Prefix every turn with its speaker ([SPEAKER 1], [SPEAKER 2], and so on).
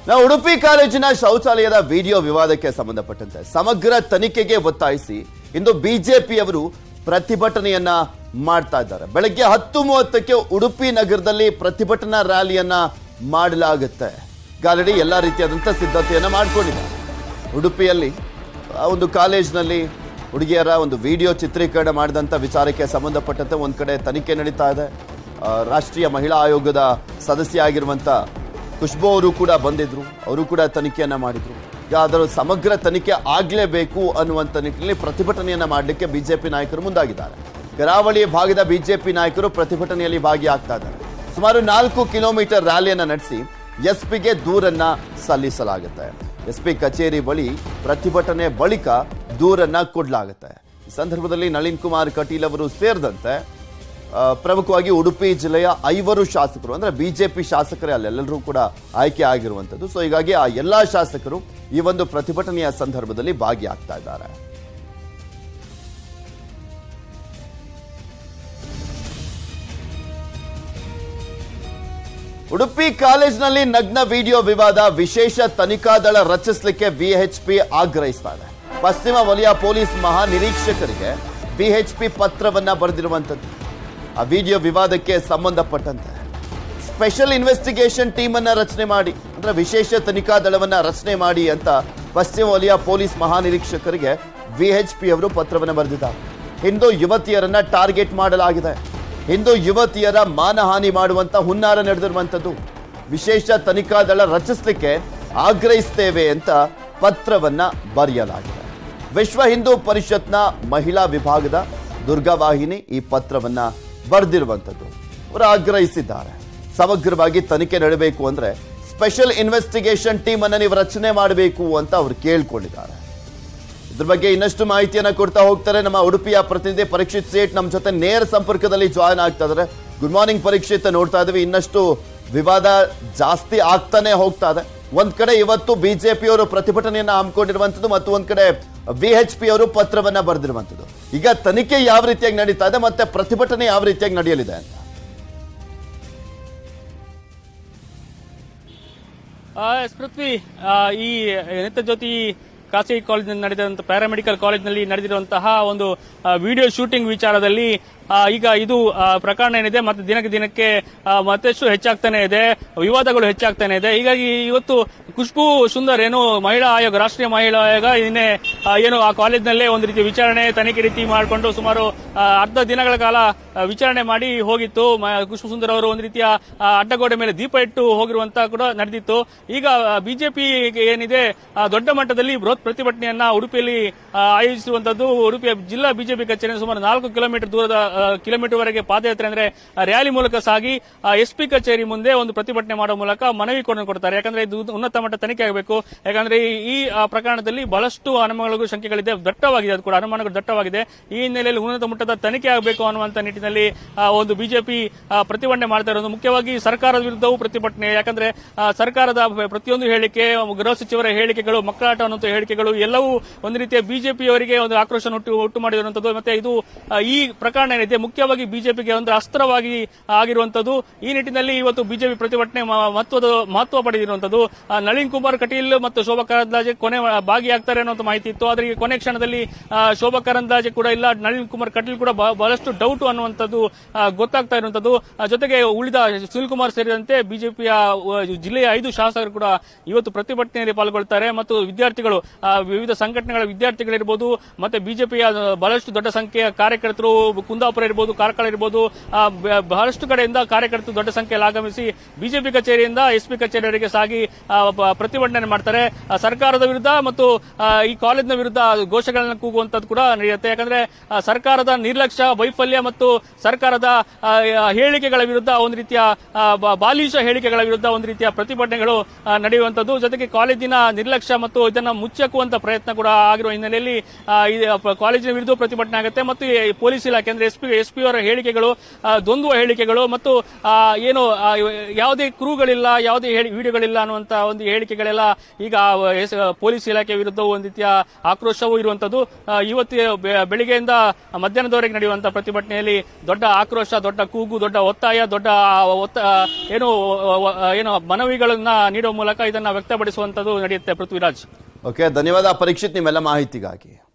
[SPEAKER 1] ನಾವು ಉಡುಪಿ ಕಾಲೇಜಿನ ಶೌಚಾಲಯದ ವಿಡಿಯೋ ವಿವಾದಕ್ಕೆ ಸಂಬಂಧಪಟ್ಟಂತೆ ಸಮಗ್ರ ತನಿಖೆಗೆ ಒತ್ತಾಯಿಸಿ ಇಂದು ಬಿಜೆಪಿಯವರು ಪ್ರತಿಭಟನೆಯನ್ನ ಮಾಡ್ತಾ ಇದ್ದಾರೆ. ಬೆಳಗ್ಗೆ 10:30ಕ್ಕೆ ಉಡುಪಿ ನಗರದಲ್ಲಿ ಪ್ರತಿಭಟನಾ ರ್ಯಾಲಿಯನ್ನ ಮಾಡಲಾಗುತ್ತೆ. ಗಾಲಡಿ ಎಲ್ಲಾ ರೀತಿಯಾದಂತಹ ಸಿದ್ಧತೆಯನ್ನ ಮಾಡಿಕೊಂಡಿದ್ದಾರೆ. ಉಡುಪಿಯಲ್ಲಿ ಒಂದು ಕಾಲೇಜಿನಲ್ಲಿ ಹುಡುಗಿಯರ ಒಂದು ವಿಡಿಯೋ ಚಿತ್ರೀಕರಣ ಮಾಡಿದಂಥ ವಿಚಾರಕ್ಕೆ ಸಂಬಂಧಪಟ್ಟಂತೆ ಒಂದು ಕಡೆ ತನಿಖೆ ನಡೀತಾ ಇದೆ. ರಾಷ್ಟ್ರೀಯ ಮಹಿಳಾ ಆಯೋಗದ ಸದಸ್ಯ ಆಗಿರುವಂಥ ಖುಷ್ಬೂ ಅವರು ಕೂಡ ಬಂದಿದ್ರು, ಅವರು ಕೂಡ ತನಿಖೆಯನ್ನ ಮಾಡಿದ್ರು. ಅದರ ಸಮಗ್ರ ತನಿಖೆ ಆಗಲೇಬೇಕು ಅನ್ನುವಂಥ ನಿಟ್ಟಿನಲ್ಲಿ ಪ್ರತಿಭಟನೆಯನ್ನ ಮಾಡಲಿಕ್ಕೆ ಬಿಜೆಪಿ ನಾಯಕರು ಮುಂದಾಗಿದ್ದಾರೆ. ಕರಾವಳಿ ಭಾಗದ ಬಿಜೆಪಿ ನಾಯಕರು ಪ್ರತಿಭಟನೆಯಲ್ಲಿ ಭಾಗಿಯಾಗ್ತಾ ಇದ್ದಾರೆ. ಸುಮಾರು 4 ಕಿಲೋಮೀಟರ್ ರ್ಯಾಲಿಯನ್ನ ನಡೆಸಿ ಎಸ್ಪಿಗೆ ದೂರನ್ನ ಸಲ್ಲಿಸಲಾಗುತ್ತೆ. ಎಸ್ಪಿ ಕಚೇರಿ ಬಳಿ ಪ್ರತಿಭಟನೆ ಬಳಿಕ ದೂರನ್ನ ಕೊಡಲಾಗುತ್ತೆ. ಈ ಸಂದರ್ಭದಲ್ಲಿ ನಳಿನ್ ಕುಮಾರ್ ಕಟೀಲ್ ಅವರು ಸೇರಿದಂತೆ ಪ್ರಮುಖವಾಗಿ ಉಡುಪಿ ಜಿಲ್ಲೆಯ 5 ಶಾಸಕರು ಅಂದ್ರೆ ಬಿಜೆಪಿ ಶಾಸಕರೇ ಅಲ್ಲೆಲ್ಲರೂ ಕೂಡ ಆಯ್ಕೆ ಆಗಿರುವಂತದ್ದು. ಸೊ ಹೀಗಾಗಿ ಆ ಎಲ್ಲಾ ಶಾಸಕರು ಈ ಒಂದು ಪ್ರತಿಭಟನೆಯ ಸಂದರ್ಭದಲ್ಲಿ ಭಾಗಿಯಾಗ್ತಾ ಇದ್ದಾರೆ. ಉಡುಪಿ ಕಾಲೇಜಿನಲ್ಲಿ ನಗ್ನ ವಿಡಿಯೋ ವಿವಾದ, ವಿಶೇಷ ತನಿಖಾ ದಳ ರಚಿಸಲಿಕ್ಕೆ ವಿಎಚ್ಪಿ ಆಗ್ರಹಿಸ್ತಾ ಇದೆ. ಪಶ್ಚಿಮ ವಲಯ ಪೊಲೀಸ್ ಮಹಾನಿರೀಕ್ಷಕರಿಗೆ ವಿಎಚ್ಪಿ ಪತ್ರವನ್ನ ಬರೆದಿರುವಂತದ್ದು. ಆ ವಿಡಿಯೋ ವಿವಾದಕ್ಕೆ ಸಂಬಂಧಪಟ್ಟಂತೆ ಸ್ಪೆಷಲ್ ಇನ್ವೆಸ್ಟಿಗೇಷನ್ ಟೀಮ್ ಅನ್ನ ರಚನೆ ಮಾಡಿ, ಅಂದ್ರೆ ವಿಶೇಷ ತನಿಖಾ ದಳವನ್ನ ರಚನೆ ಮಾಡಿ ಅಂತ ಪಶ್ಚಿಮ ವಲಯ ಪೊಲೀಸ್ ಮಹಾನಿರೀಕ್ಷಕರಿಗೆ ವಿಎಚ್ಪಿ ಅವರು ಪತ್ರವನ್ನು ಬರೆದಿದ್ದಾರೆ. ಹಿಂದೂ ಯುವತಿಯರನ್ನ ಟಾರ್ಗೆಟ್ ಮಾಡಲಾಗಿದೆ, ಹಿಂದೂ ಯುವತಿಯರ ಮಾನಹಾನಿ ಮಾಡುವಂತ ಹುನ್ನಾರ ನಡೆದಿರುವಂತದ್ದು, ವಿಶೇಷ ತನಿಖಾ ದಳ ರಚಿಸಲಿಕ್ಕೆ ಆಗ್ರಹಿಸ್ತೇವೆ ಅಂತ ಪತ್ರವನ್ನ ಬರೆಯಲಾಗಿದೆ. ವಿಶ್ವ ಹಿಂದೂ ಪರಿಷತ್ನ ಮಹಿಳಾ ವಿಭಾಗದ ದುರ್ಗಾವಾಹಿನಿ ಈ ಪತ್ರವನ್ನ ಬರೆದಿರುವಂತದ್ದು. ಅವರು ಆಗ್ರಹಿಸಿದ್ದಾರೆ, ಸಮಗ್ರವಾಗಿ ತನಿಖೆ ನಡೆಯಬೇಕು ಅಂದ್ರೆ ಸ್ಪೆಷಲ್ ಇನ್ವೆಸ್ಟಿಗೇಷನ್ ಟೀಮ್ ಅನ್ನ ನೀವು ರಚನೆ ಮಾಡಬೇಕು ಅಂತ ಅವರು ಕೇಳ್ಕೊಂಡಿದ್ದಾರೆ. ಇದ್ರ ಬಗ್ಗೆ ಇನ್ನಷ್ಟು ಮಾಹಿತಿಯನ್ನ ಕೊಡ್ತಾ ಹೋಗ್ತಾರೆ ನಮ್ಮ ಉಡುಪಿಯ ಪ್ರತಿನಿಧಿ ಪರೀಕ್ಷಿತ್ ಸೇಠ್ ನಮ್ಮ ಜೊತೆ ನೇರ ಸಂಪರ್ಕದಲ್ಲಿ ಜಾಯ್ನ್ ಆಗ್ತಾ ಇದ್ದಾರೆ. Good morning Parikshit. ನೋಡ್ತಾ ಇದ್ದೀವಿ ಇನ್ನಷ್ಟು ವಿವಾದ ಜಾಸ್ತಿ ಆಗ್ತಾನೆ ಹೋಗ್ತಾ ಇದೆ. ಒಂದ್ ಕಡೆ ಇವತ್ತು ಬಿಜೆಪಿ ಅವರು ಪ್ರತಿಭಟನೆಯನ್ನ ಹಮ್ಮಿಕೊಂಡಿರುವಂತದ್ದು ಮತ್ತು ಒಂದ್ ಕಡೆ ವಿಎಚ್ಪಿ ಅವರು ಪತ್ರವನ್ನ ಬರೆದಿರುವಂತದ್ದು. ಈಗ ತನಿಖೆ ಯಾವ ರೀತಿಯಾಗಿ ನಡೀತಾ ಇದೆ ಮತ್ತೆ ಪ್ರತಿಭಟನೆ ಯಾವ ರೀತಿಯಾಗಿ ನಡೆಯಲಿದೆ ಅಂತ?
[SPEAKER 2] ಪೃಥ್ವಿ, ಈ ನಿತ್ಯಜ್ಯೋತಿ ಖಾಸಗಿ ಕಾಲೇಜಿನಲ್ಲಿ ನಡೆದಂತಹ ಪ್ಯಾರಾಮೆಡಿಕಲ್ ಕಾಲೇಜಿನಲ್ಲಿ ನಡೆದಿರುವಂತಹ ಒಂದು ವಿಡಿಯೋ ಶೂಟಿಂಗ್ ವಿಚಾರದಲ್ಲಿ ಈಗ ಇದು ಪ್ರಕರಣ ಏನಿದೆ ಮತ್ತೆ ದಿನಕ್ಕೆ ಮತ್ತಷ್ಟು ಹೆಚ್ಚಾಗ್ತಾನೆ ಇದೆ, ವಿವಾದಗಳು ಹೆಚ್ಚಾಗ್ತಾನೆ ಇದೆ. ಹೀಗಾಗಿ ಇವತ್ತು ಖುಷ್ಬೂ ಸುಂದರ್ ಏನು ಮಹಿಳಾ ಆಯೋಗ, ರಾಷ್ಟ್ರೀಯ ಮಹಿಳಾ ಆಯೋಗ ಏನು ಆ ಕಾಲೇಜಿನಲ್ಲೇ ಒಂದು ರೀತಿ ವಿಚಾರಣೆ ತನಿಖೆ ರೀತಿ ಮಾಡಿಕೊಂಡು ಸುಮಾರು ಅರ್ಧ ದಿನಗಳ ಕಾಲ ವಿಚಾರಣೆ ಮಾಡಿ ಹೋಗಿತ್ತು. ಖುಷ್ಬೂ ಸುಂದರ್ ಅವರು ಒಂದು ರೀತಿಯ ಅಡ್ಡಗೋಡೆ ಮೇಲೆ ದೀಪ ಇಟ್ಟು ಹೋಗಿರುವಂತಹ ಕೂಡ ನಡೆದಿತ್ತು. ಈಗ ಬಿಜೆಪಿ ಏನಿದೆ ದೊಡ್ಡ ಮಟ್ಟದಲ್ಲಿ ಬೃಹತ್ ಪ್ರತಿಭಟನೆಯನ್ನ ಉಡುಪಿಯಲ್ಲಿ ಆಯೋಜಿಸುವಂತದ್ದು. ಉಡುಪಿಯ ಜಿಲ್ಲಾ ಬಿಜೆಪಿ ಕಚೇರಿ ಸುಮಾರು 4 ಕಿಲೋಮೀಟರ್ ವರೆಗೆ ಪಾದಯಾತ್ರೆ ಅಂದ್ರೆ ರ್ಯಾಲಿ ಮೂಲಕ ಸಾಗಿ ಎಸ್ಪಿ ಕಚೇರಿ ಮುಂದೆ ಒಂದು ಪ್ರತಿಭಟನೆ ಮಾಡುವ ಮೂಲಕ ಮನವಿ ಕೊಡ್ತಾರೆ. ಯಾಕಂದ್ರೆ ಇದು ಉನ್ನತ ಮಟ್ಟ ತನಿಖೆ ಆಗಬೇಕು. ಯಾಕಂದ್ರೆ ಈ ಪ್ರಕರಣದಲ್ಲಿ ಬಹಳಷ್ಟು ಅನುಮಾನಗಳು, ಶಂಕೆಗಳಿದೆ, ದಟ್ಟವಾಗಿದೆ. ಅದು ಕೂಡ ಅನುಮಾನಗಳು ದಟ್ಟವಾಗಿದೆ. ಈ ಹಿನ್ನೆಲೆಯಲ್ಲಿ ಉನ್ನತ ಮಟ್ಟದ ತನಿಖೆ ಆಗಬೇಕು ಅನ್ನುವಂತ ನಿಟ್ಟಿನಲ್ಲಿ ಒಂದು ಬಿಜೆಪಿ ಪ್ರತಿಭಟನೆ ಮಾಡ್ತಾ ಇರೋದು. ಮುಖ್ಯವಾಗಿ ಸರ್ಕಾರದ ವಿರುದ್ಧವೂ ಪ್ರತಿಭಟನೆ. ಯಾಕಂದ್ರೆ ಸರ್ಕಾರದ ಪ್ರತಿಯೊಂದು ಹೇಳಿಕೆ, ಗೃಹ ಸಚಿವರ ಹೇಳಿಕೆಗಳು, ಮಕ್ಕಳಾಟ ಅನ್ನುವಂಥ ಹೇಳಿಕೆಗಳು ಎಲ್ಲವೂ ಒಂದು ರೀತಿಯ ಬಿಜೆಪಿಯವರಿಗೆ ಒಂದು ಆಕ್ರೋಶ ಉಂಟು ಮಾಡಿರುವಂತದ್ದು. ಮತ್ತೆ ಇದು ಈ ಪ್ರಕರಣ ಏನಿದೆ ಮುಖ್ಯವಾಗಿ ಬಿಜೆಪಿಗೆ ಒಂದು ಅಸ್ತ್ರವಾಗಿ ಆಗಿರುವಂತದ್ದು. ಈ ನಿಟ್ಟಿನಲ್ಲಿ ಇವತ್ತು ಬಿಜೆಪಿ ಪ್ರತಿಭಟನೆ ಮಹತ್ವ ಪಡೆದಿರುವಂತದ್ದು. ನಳಿನ್ ಕುಮಾರ್ ಕಟೀಲ್ ಮತ್ತು ಶೋಭಾ ಕರಂದ್ಲಾಜೆ ಕೊನೆ ಭಾಗಿಯಾಗ್ತಾರೆ ಅನ್ನುವಂಥ ಮಾಹಿತಿ ಇತ್ತು. ಆದರೆ ಈ ಕೊನೆ ಕ್ಷಣದಲ್ಲಿ ಶೋಭಾ ಕರಂದ್ಲಾಜೆ ಕೂಡ ಇಲ್ಲ, ನಳಿನ್ ಕುಮಾರ್ ಕಟೀಲ್ ಕೂಡ ಬಹಳಷ್ಟು ಡೌಟ್ ಅನ್ನುವಂಥದ್ದು ಗೊತ್ತಾಗ್ತಾ ಇರುವಂತದ್ದು. ಜೊತೆಗೆ ಉಳಿದ ಸುನಿಲ್ ಕುಮಾರ್ ಸೇರಿದಂತೆ ಬಿಜೆಪಿಯ ಜಿಲ್ಲೆಯ 5 ಶಾಸಕರು ಕೂಡ ಇವತ್ತು ಪ್ರತಿಭಟನೆಯಲ್ಲಿ ಪಾಲ್ಗೊಳ್ತಾರೆ. ಮತ್ತು ವಿದ್ಯಾರ್ಥಿಗಳು, ವಿವಿಧ ಸಂಘಟನೆಗಳ ವಿದ್ಯಾರ್ಥಿಗಳಿರ್ಬೋದು, ಮತ್ತೆ ಬಿಜೆಪಿಯ ಬಹಳಷ್ಟು ದೊಡ್ಡ ಸಂಖ್ಯೆಯ ಕಾರ್ಯಕರ್ತರು, ಕುಂದಾಪುರ ಇರಬಹುದು, ಕಾರ್ಕಳ ಇರಬಹುದು, ಬಹಳಷ್ಟು ಕಡೆಯಿಂದ ಕಾರ್ಯಕರ್ತರು ದೊಡ್ಡ ಸಂಖ್ಯೆಯಲ್ಲಿ ಆಗಮಿಸಿ ಬಿಜೆಪಿ ಕಚೇರಿಯಿಂದ ಎಸ್ಪಿ ಕಚೇರಿಯವರೆಗೆ ಸಾಗಿ ಪ್ರತಿಭಟನೆ ಮಾಡ್ತಾರೆ. ಸರ್ಕಾರದ ವಿರುದ್ಧ ಮತ್ತು ಈ ಕಾಲೇಜಿನ ವಿರುದ್ಧ ಘೋಷಣೆಗಳನ್ನು ಕೂಗುವಂತದ್ದು ಕೂಡ ನಡೆಯುತ್ತೆ. ಯಾಕಂದ್ರೆ ಸರ್ಕಾರದ ನಿರ್ಲಕ್ಷ್ಯ, ವೈಫಲ್ಯ ಮತ್ತು ಸರ್ಕಾರದ ಹೇಳಿಕೆಗಳ ವಿರುದ್ಧ ಒಂದು ರೀತಿಯ ಬಾಲಿಶ ಹೇಳಿಕೆಗಳ ವಿರುದ್ಧ ಒಂದು ರೀತಿಯ ಪ್ರತಿಭಟನೆಗಳು ನಡೆಯುವಂತದ್ದು. ಜೊತೆಗೆ ಕಾಲೇಜಿನ ನಿರ್ಲಕ್ಷ್ಯ ಮತ್ತು ಇದನ್ನು ಮುಚ್ಚಕ್ಕುವಂತ ಪ್ರಯತ್ನ ಕೂಡ ಆಗಿರುವ ಹಿನ್ನೆಲೆಯಲ್ಲಿ ಕಾಲೇಜಿನ ವಿರುದ್ಧ ಪ್ರತಿಭಟನೆ ಆಗುತ್ತೆ. ಮತ್ತು ಪೊಲೀಸ್ ಇಲಾಖೆ ಅಂದ್ರೆ ಎಸ್ಪಿ ಅವರ ಹೇಳಿಕೆಗಳು, ದ್ವಂದ್ವ ಹೇಳಿಕೆಗಳು ಮತ್ತು ಏನು ಯಾವುದೇ ಕ್ರೂಗಳಿಲ್ಲ, ಯಾವುದೇ ವಿಡಿಯೋಗಳಿಲ್ಲ ಅನ್ನುವಂತ ಒಂದು ಹೇಳಿಕೆಗಳೆಲ್ಲ ಈಗ ಪೊಲೀಸ್ ಇಲಾಖೆ ವಿರುದ್ಧ ಒಂದು ರೀತಿಯ ಆಕ್ರೋಶವೂ ಇರುವಂತದ್ದು. ಇವತ್ತು ಬೆಳಿಗ್ಗೆಯಿಂದ ಮಧ್ಯಾಹ್ನದವರೆಗೆ ನಡೆಯುವಂತಹ ಪ್ರತಿಭಟನೆಯಲ್ಲಿ ದೊಡ್ಡ ಆಕ್ರೋಶ, ದೊಡ್ಡ ಕೂಗು, ದೊಡ್ಡ ಒತ್ತಾಯ, ಏನು ಮನವಿಗಳನ್ನ ನೀಡುವ ಮೂಲಕ ಇದನ್ನ ವ್ಯಕ್ತಪಡಿಸುವಂತದ್ದು ನಡೆಯುತ್ತೆ. ಪೃಥ್ವಿರಾಜ್.
[SPEAKER 1] ಓಕೆ, ಧನ್ಯವಾದ ಪರೀಕ್ಷಿತ್ ನಿಮ್ಮೆಲ್ಲ ಮಾಹಿತಿಗಾಗಿ.